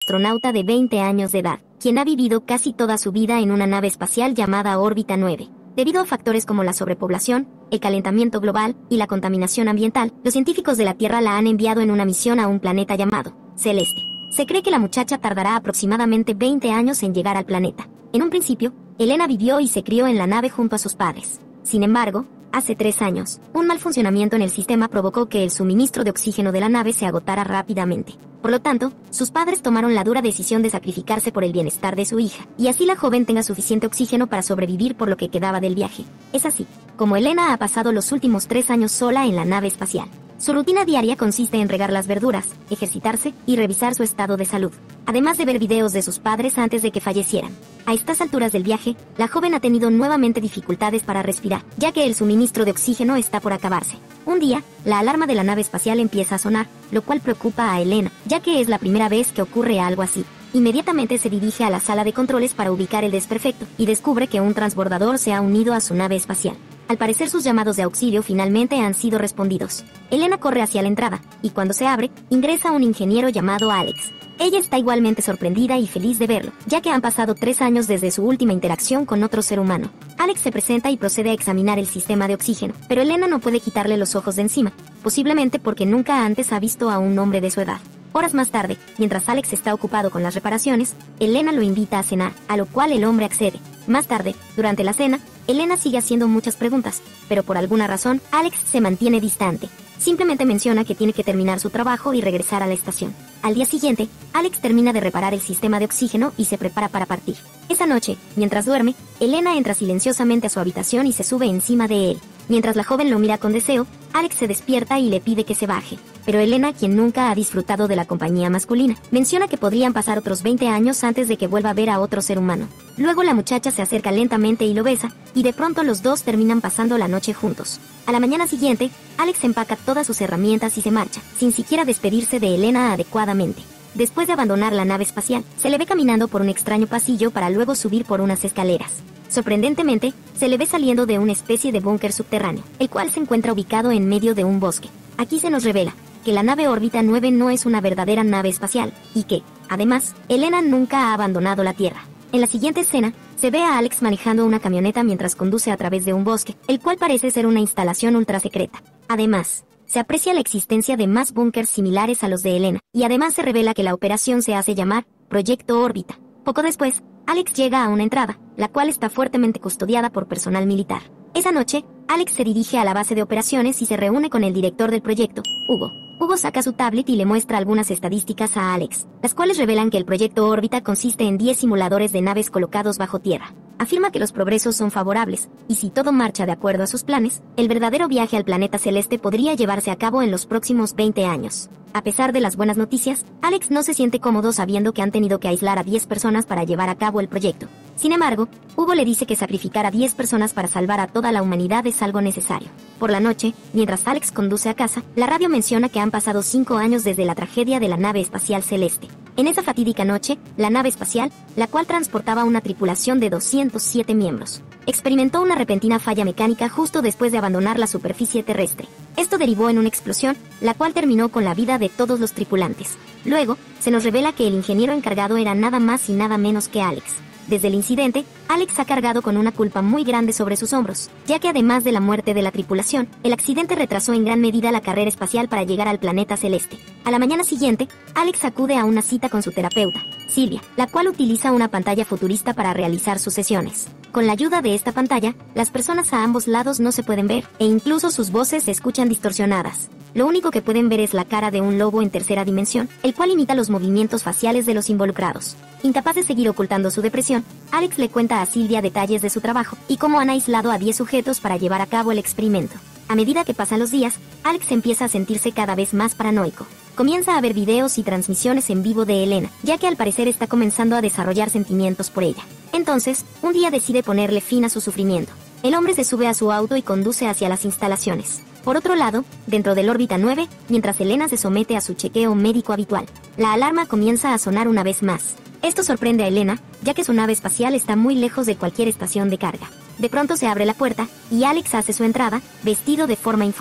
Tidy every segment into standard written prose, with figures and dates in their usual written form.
astronauta de 20 años de edad, quien ha vivido casi toda su vida en una nave espacial llamada Órbita 9. Debido a factores como la sobrepoblación, el calentamiento global y la contaminación ambiental, los científicos de la Tierra la han enviado en una misión a un planeta llamado Celeste. Se cree que la muchacha tardará aproximadamente 20 años en llegar al planeta. En un principio, Elena vivió y se crió en la nave junto a sus padres. Sin embargo, hace 3 años, un mal funcionamiento en el sistema provocó que el suministro de oxígeno de la nave se agotara rápidamente. Por lo tanto, sus padres tomaron la dura decisión de sacrificarse por el bienestar de su hija, y así la joven tenga suficiente oxígeno para sobrevivir por lo que quedaba del viaje. Es así como Elena ha pasado los últimos 3 años sola en la nave espacial. Su rutina diaria consiste en regar las verduras, ejercitarse y revisar su estado de salud, además de ver videos de sus padres antes de que fallecieran. A estas alturas del viaje, la joven ha tenido nuevamente dificultades para respirar, ya que el suministro de oxígeno está por acabarse. Un día, la alarma de la nave espacial empieza a sonar, lo cual preocupa a Elena, ya que es la primera vez que ocurre algo así. Inmediatamente se dirige a la sala de controles para ubicar el desperfecto, y descubre que un transbordador se ha unido a su nave espacial. Al parecer sus llamados de auxilio finalmente han sido respondidos. Elena corre hacia la entrada, y cuando se abre, ingresa un ingeniero llamado Alex. Ella está igualmente sorprendida y feliz de verlo, ya que han pasado 3 años desde su última interacción con otro ser humano. Alex se presenta y procede a examinar el sistema de oxígeno, pero Elena no puede quitarle los ojos de encima, posiblemente porque nunca antes ha visto a un hombre de su edad. Horas más tarde, mientras Alex está ocupado con las reparaciones, Elena lo invita a cenar, a lo cual el hombre accede. Más tarde, durante la cena, Elena sigue haciendo muchas preguntas, pero por alguna razón, Alex se mantiene distante. Simplemente menciona que tiene que terminar su trabajo y regresar a la estación. Al día siguiente, Alex termina de reparar el sistema de oxígeno y se prepara para partir. Esa noche, mientras duerme, Elena entra silenciosamente a su habitación y se sube encima de él. Mientras la joven lo mira con deseo, Alex se despierta y le pide que se baje. Pero Elena, quien nunca ha disfrutado de la compañía masculina, menciona que podrían pasar otros 20 años antes de que vuelva a ver a otro ser humano. Luego la muchacha se acerca lentamente y lo besa, y de pronto los dos terminan pasando la noche juntos. A la mañana siguiente, Alex empaca todas sus herramientas y se marcha, sin siquiera despedirse de Elena adecuadamente. Después de abandonar la nave espacial, se le ve caminando por un extraño pasillo para luego subir por unas escaleras. Sorprendentemente, se le ve saliendo de una especie de búnker subterráneo, el cual se encuentra ubicado en medio de un bosque. Aquí se nos revela que la nave Órbita 9 no es una verdadera nave espacial, y que, además, Elena nunca ha abandonado la Tierra. En la siguiente escena, se ve a Alex manejando una camioneta mientras conduce a través de un bosque, el cual parece ser una instalación ultra secreta. Además, se aprecia la existencia de más búnkers similares a los de Elena, y además se revela que la operación se hace llamar Proyecto Órbita. Poco después, Alex llega a una entrada, la cual está fuertemente custodiada por personal militar. Esa noche, Alex se dirige a la base de operaciones y se reúne con el director del proyecto, Hugo. Hugo saca su tablet y le muestra algunas estadísticas a Alex, las cuales revelan que el proyecto Órbita consiste en 10 simuladores de naves colocados bajo tierra. Afirma que los progresos son favorables, y si todo marcha de acuerdo a sus planes, el verdadero viaje al planeta celeste podría llevarse a cabo en los próximos 20 años. A pesar de las buenas noticias, Alex no se siente cómodo sabiendo que han tenido que aislar a 10 personas para llevar a cabo el proyecto. Sin embargo, Hugo le dice que sacrificar a 10 personas para salvar a toda la humanidad es algo necesario. Por la noche, mientras Alex conduce a casa, la radio menciona que han pasado 5 años desde la tragedia de la nave espacial Celeste. En esa fatídica noche, la nave espacial, la cual transportaba una tripulación de 207 miembros, experimentó una repentina falla mecánica justo después de abandonar la superficie terrestre. Esto derivó en una explosión, la cual terminó con la vida de todos los tripulantes. Luego, se nos revela que el ingeniero encargado era nada más y nada menos que Alex. Desde el incidente, Alex ha cargado con una culpa muy grande sobre sus hombros, ya que además de la muerte de la tripulación, el accidente retrasó en gran medida la carrera espacial para llegar al planeta celeste. A la mañana siguiente, Alex acude a una cita con su terapeuta, Silvia, la cual utiliza una pantalla futurista para realizar sus sesiones. Con la ayuda de esta pantalla, las personas a ambos lados no se pueden ver, e incluso sus voces se escuchan distorsionadas. Lo único que pueden ver es la cara de un lobo en tercera dimensión, el cual imita los movimientos faciales de los involucrados. Incapaz de seguir ocultando su depresión, Alex le cuenta a Silvia detalles de su trabajo y cómo han aislado a 10 sujetos para llevar a cabo el experimento. A medida que pasan los días, Alex empieza a sentirse cada vez más paranoico. Comienza a ver videos y transmisiones en vivo de Elena, ya que al parecer está comenzando a desarrollar sentimientos por ella. Entonces, un día decide ponerle fin a su sufrimiento. El hombre se sube a su auto y conduce hacia las instalaciones. Por otro lado, dentro del Órbita 9, mientras Elena se somete a su chequeo médico habitual, la alarma comienza a sonar una vez más. Esto sorprende a Elena, ya que su nave espacial está muy lejos de cualquier estación de carga. De pronto se abre la puerta, y Alex hace su entrada, vestido de forma informal.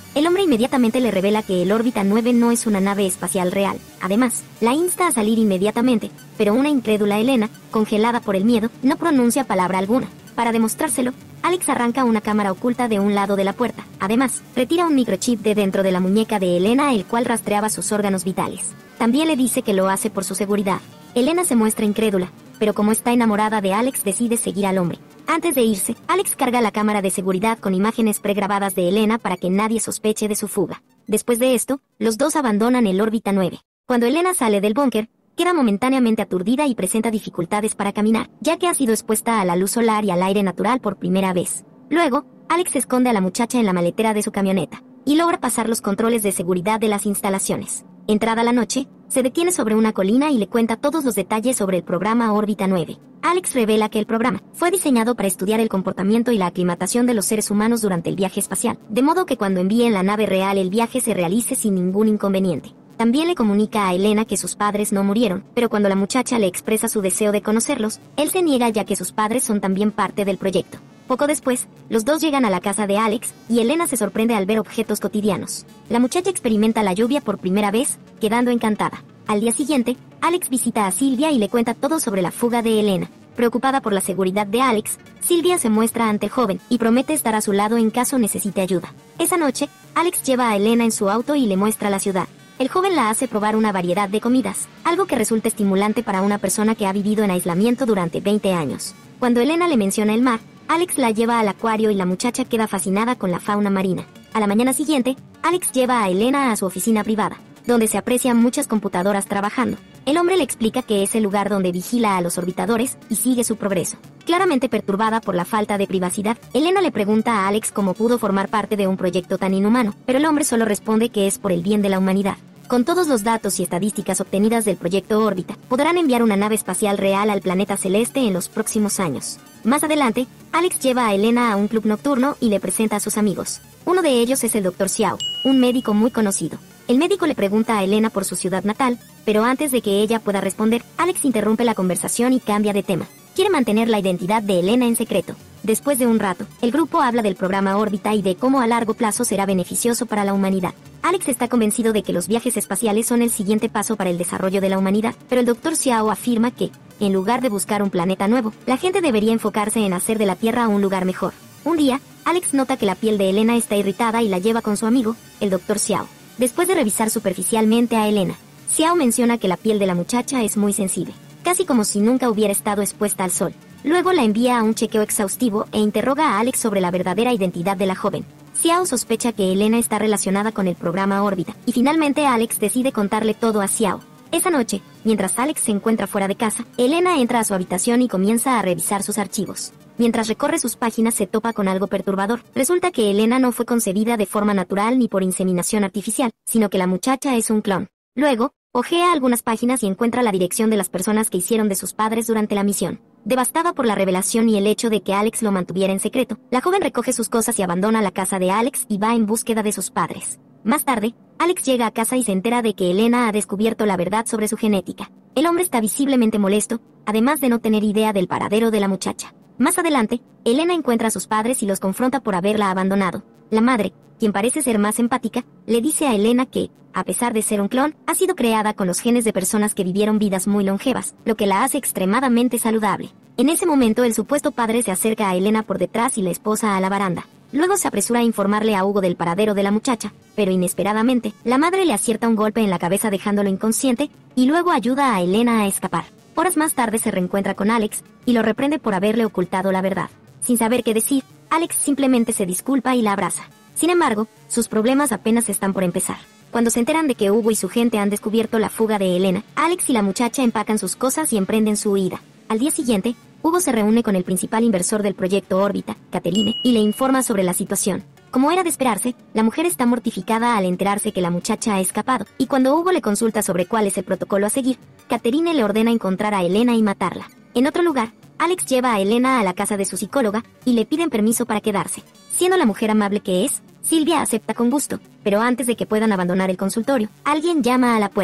El hombre inmediatamente le revela que el órbita 9 no es una nave espacial real. Además, la insta a salir inmediatamente, pero una incrédula Elena, congelada por el miedo, no pronuncia palabra alguna. Para demostrárselo, Alex arranca una cámara oculta de un lado de la puerta. Además, retira un microchip de dentro de la muñeca de Elena, el cual rastreaba sus órganos vitales. También le dice que lo hace por su seguridad. Elena se muestra incrédula, pero como está enamorada de Alex, decide seguir al hombre. Antes de irse, Alex carga la cámara de seguridad con imágenes pregrabadas de Elena para que nadie sospeche de su fuga. Después de esto, los dos abandonan el órbita 9. Cuando Elena sale del búnker, queda momentáneamente aturdida y presenta dificultades para caminar, ya que ha sido expuesta a la luz solar y al aire natural por primera vez. Luego, Alex esconde a la muchacha en la maletera de su camioneta, y logra pasar los controles de seguridad de las instalaciones. Entrada la noche, se detiene sobre una colina y le cuenta todos los detalles sobre el programa Órbita 9. Alex revela que el programa fue diseñado para estudiar el comportamiento y la aclimatación de los seres humanos durante el viaje espacial, de modo que cuando envíen la nave real el viaje se realice sin ningún inconveniente. También le comunica a Elena que sus padres no murieron, pero cuando la muchacha le expresa su deseo de conocerlos, él se niega ya que sus padres son también parte del proyecto. Poco después, los dos llegan a la casa de Alex, y Elena se sorprende al ver objetos cotidianos. La muchacha experimenta la lluvia por primera vez, quedando encantada. Al día siguiente, Alex visita a Silvia y le cuenta todo sobre la fuga de Elena. Preocupada por la seguridad de Alex, Silvia se muestra ante el joven y promete estar a su lado en caso necesite ayuda. Esa noche, Alex lleva a Elena en su auto y le muestra la ciudad. El joven la hace probar una variedad de comidas, algo que resulta estimulante para una persona que ha vivido en aislamiento durante 20 años. Cuando Elena le menciona el mar, Alex la lleva al acuario y la muchacha queda fascinada con la fauna marina. A la mañana siguiente, Alex lleva a Elena a su oficina privada, donde se aprecian muchas computadoras trabajando. El hombre le explica que es el lugar donde vigila a los orbitadores y sigue su progreso. Claramente perturbada por la falta de privacidad, Elena le pregunta a Alex cómo pudo formar parte de un proyecto tan inhumano, pero el hombre solo responde que es por el bien de la humanidad. Con todos los datos y estadísticas obtenidas del proyecto Órbita, podrán enviar una nave espacial real al planeta celeste en los próximos años. Más adelante, Alex lleva a Elena a un club nocturno y le presenta a sus amigos. Uno de ellos es el Dr. Xiao, un médico muy conocido. El médico le pregunta a Elena por su ciudad natal, pero antes de que ella pueda responder, Alex interrumpe la conversación y cambia de tema. Quiere mantener la identidad de Elena en secreto. Después de un rato, el grupo habla del programa Órbita y de cómo a largo plazo será beneficioso para la humanidad. Alex está convencido de que los viajes espaciales son el siguiente paso para el desarrollo de la humanidad, pero el Dr. Xiao afirma que, en lugar de buscar un planeta nuevo, la gente debería enfocarse en hacer de la Tierra un lugar mejor. Un día, Alex nota que la piel de Elena está irritada y la lleva con su amigo, el Dr. Xiao. Después de revisar superficialmente a Elena, Xiao menciona que la piel de la muchacha es muy sensible, casi como si nunca hubiera estado expuesta al sol. Luego la envía a un chequeo exhaustivo e interroga a Alex sobre la verdadera identidad de la joven. Xiao sospecha que Elena está relacionada con el programa Órbita, y finalmente Alex decide contarle todo a Xiao. Esa noche, mientras Alex se encuentra fuera de casa, Elena entra a su habitación y comienza a revisar sus archivos. Mientras recorre sus páginas se topa con algo perturbador. Resulta que Elena no fue concebida de forma natural ni por inseminación artificial, sino que la muchacha es un clon. Luego, hojea algunas páginas y encuentra la dirección de las personas que hicieron de sus padres durante la misión. Devastada por la revelación y el hecho de que Alex lo mantuviera en secreto, la joven recoge sus cosas y abandona la casa de Alex y va en búsqueda de sus padres. Más tarde, Alex llega a casa y se entera de que Elena ha descubierto la verdad sobre su genética. El hombre está visiblemente molesto, además de no tener idea del paradero de la muchacha. Más adelante, Elena encuentra a sus padres y los confronta por haberla abandonado. La madre, quien parece ser más empática, le dice a Elena que, a pesar de ser un clon, ha sido creada con los genes de personas que vivieron vidas muy longevas, lo que la hace extremadamente saludable. En ese momento el supuesto padre se acerca a Elena por detrás y la esposa a la baranda. Luego se apresura a informarle a Hugo del paradero de la muchacha, pero inesperadamente, la madre le acierta un golpe en la cabeza dejándolo inconsciente, y luego ayuda a Elena a escapar. Horas más tarde se reencuentra con Alex, y lo reprende por haberle ocultado la verdad. Sin saber qué decir, Alex simplemente se disculpa y la abraza. Sin embargo, sus problemas apenas están por empezar. Cuando se enteran de que Hugo y su gente han descubierto la fuga de Elena, Alex y la muchacha empacan sus cosas y emprenden su huida. Al día siguiente, Hugo se reúne con el principal inversor del proyecto Órbita, Catherine, y le informa sobre la situación. Como era de esperarse, la mujer está mortificada al enterarse que la muchacha ha escapado, y cuando Hugo le consulta sobre cuál es el protocolo a seguir, Catherine le ordena encontrar a Elena y matarla. En otro lugar, Alex lleva a Elena a la casa de su psicóloga, y le piden permiso para quedarse. Siendo la mujer amable que es, Silvia acepta con gusto, pero antes de que puedan abandonar el consultorio, alguien llama a la puerta.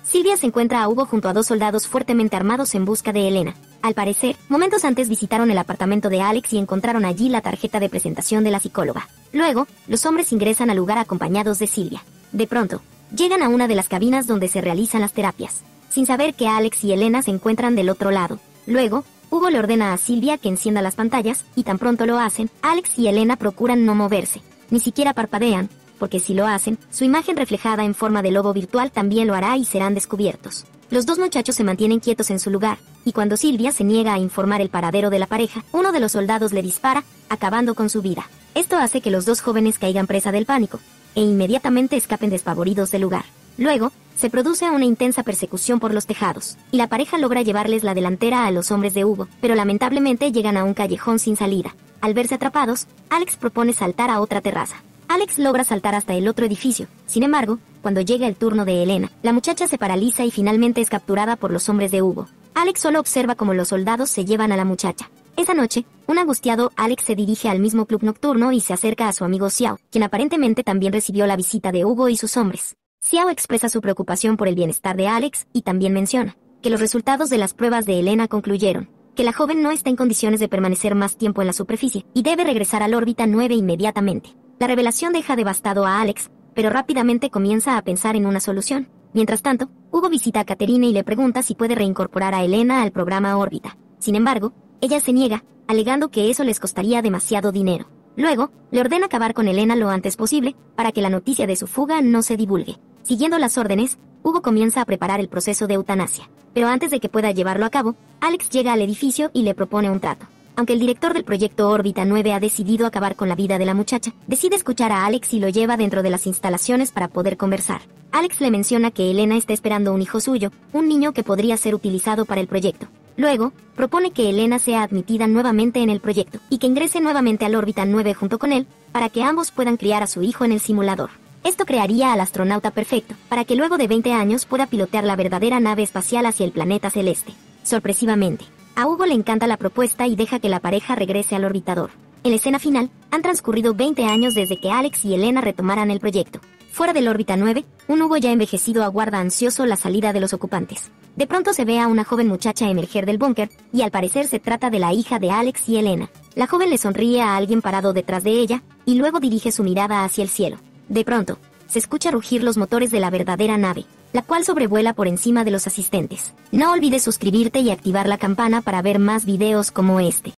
Silvia se encuentra a Hugo junto a dos soldados fuertemente armados en busca de Elena. Al parecer, momentos antes visitaron el apartamento de Alex y encontraron allí la tarjeta de presentación de la psicóloga. Luego, los hombres ingresan al lugar acompañados de Silvia. De pronto, llegan a una de las cabinas donde se realizan las terapias, sin saber que Alex y Elena se encuentran del otro lado. Luego, Hugo le ordena a Silvia que encienda las pantallas, y tan pronto lo hacen, Alex y Elena procuran no moverse, ni siquiera parpadean, porque si lo hacen, su imagen reflejada en forma de lobo virtual también lo hará y serán descubiertos. Los dos muchachos se mantienen quietos en su lugar, y cuando Silvia se niega a informar el paradero de la pareja, uno de los soldados le dispara, acabando con su vida. Esto hace que los dos jóvenes caigan presa del pánico, e inmediatamente escapen despavoridos del lugar. Luego, se produce una intensa persecución por los tejados, y la pareja logra llevarles la delantera a los hombres de Hugo, pero lamentablemente llegan a un callejón sin salida. Al verse atrapados, Alex propone saltar a otra terraza. Alex logra saltar hasta el otro edificio. Sin embargo, cuando llega el turno de Elena, la muchacha se paraliza y finalmente es capturada por los hombres de Hugo. Alex solo observa cómo los soldados se llevan a la muchacha. Esa noche, un angustiado Alex se dirige al mismo club nocturno y se acerca a su amigo Xiao, quien aparentemente también recibió la visita de Hugo y sus hombres. Xiao expresa su preocupación por el bienestar de Alex y también menciona que los resultados de las pruebas de Elena concluyeron que la joven no está en condiciones de permanecer más tiempo en la superficie y debe regresar al órbita 9 inmediatamente. La revelación deja devastado a Alex, pero rápidamente comienza a pensar en una solución. Mientras tanto, Hugo visita a Caterina y le pregunta si puede reincorporar a Elena al programa órbita. Sin embargo, ella se niega, alegando que eso les costaría demasiado dinero. Luego, le ordena acabar con Elena lo antes posible, para que la noticia de su fuga no se divulgue. Siguiendo las órdenes, Hugo comienza a preparar el proceso de eutanasia. Pero antes de que pueda llevarlo a cabo, Alex llega al edificio y le propone un trato. Aunque el director del proyecto Órbita 9 ha decidido acabar con la vida de la muchacha, decide escuchar a Alex y lo lleva dentro de las instalaciones para poder conversar. Alex le menciona que Elena está esperando un hijo suyo, un niño que podría ser utilizado para el proyecto. Luego, propone que Elena sea admitida nuevamente en el proyecto y que ingrese nuevamente al Órbita 9 junto con él, para que ambos puedan criar a su hijo en el simulador. Esto crearía al astronauta perfecto, para que luego de 20 años pueda pilotear la verdadera nave espacial hacia el planeta celeste. Sorpresivamente, a Hugo le encanta la propuesta y deja que la pareja regrese al orbitador. En la escena final, han transcurrido 20 años desde que Alex y Elena retomaran el proyecto. Fuera del órbita 9, un Hugo ya envejecido aguarda ansioso la salida de los ocupantes. De pronto se ve a una joven muchacha emerger del búnker, y al parecer se trata de la hija de Alex y Elena. La joven le sonríe a alguien parado detrás de ella, y luego dirige su mirada hacia el cielo. De pronto, se escucha rugir los motores de la verdadera nave, la cual sobrevuela por encima de los asistentes. No olvides suscribirte y activar la campana para ver más videos como este.